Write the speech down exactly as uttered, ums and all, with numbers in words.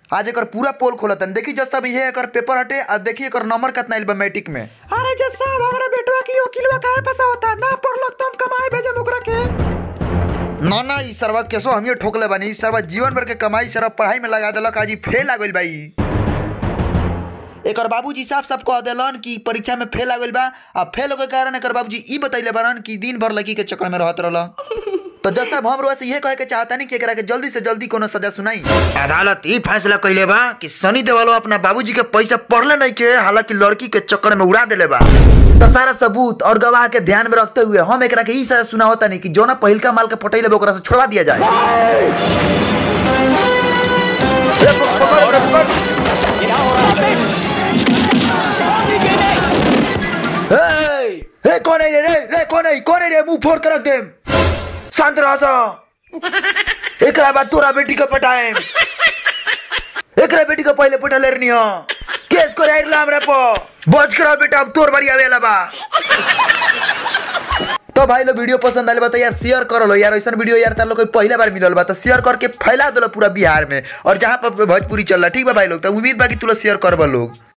आज एकर पूरा पोल खोलतन। देखी जस सब ये एकर पेपर हटे और देखी एकर नंबर कितना आइल बा मैट्रिक में। अरे जस साहब हमरा बेटवा की वकीलवा काहे फसा होता ना पढ़लक त हम कमाए भेजे ओकरा के। ना ना ई सरवा केसो हमियो ठोकले बानी। ई सरवा जीवन भर के कमाई सरवा पढ़ाई में लगा देलक, आज ई फेल आ गइल बा। ई एकर बाबूजी साफ साफ कह देलन कि परीक्षा में फेल आ गइल बा। आ फेल होके कारण एकर बाबूजी ई बतैले बारन कि दिन भर लड़की के चक्कर में रहत रहल। तो जज साहब हम रोज से ये कहे के चाहता नहीं कि एकरा के जल्दी से जल्दी कोनो सजा सुनाई। अदालत ई फैसला कइले बा कि सनी देओल अपना बाबूजी के पैसा पढ़ले नहीं के, हालांकि लड़की के चक्कर में उड़ा देले बा। तो सारा सबूत और गवाह के ध्यान में रखते हुए हम एकरा के ई सजा सुना होता नहीं कि जोना पहिलका माल के पटैले बा ओकरा से छोड़वा दिया जाए। ए ए कौन है रे रे कौन है कौन है रे मुंह फोड़ कर रख दे। शांत रह सा। एकरा बाद तोरा बेटी को पटाए। एकरा बेटी को पहले पटा ले रनी हो। केस को राइट ला हमरा पो। बच करा बेटा अब तोर बारी आवेला बा। तो भाई लोग वीडियो पसंद आले बा तो यार शेयर कर लो यार। ऐसा वीडियो यार तार लोग पहला बार मिलल बा तो शेयर करके फैला दो पूरा बिहार में और जहां पर भोजपुरी चल रहा। ठीक बा भाई लोग, तो उम्मीद बा कि तू लोग शेयर करबा लोग।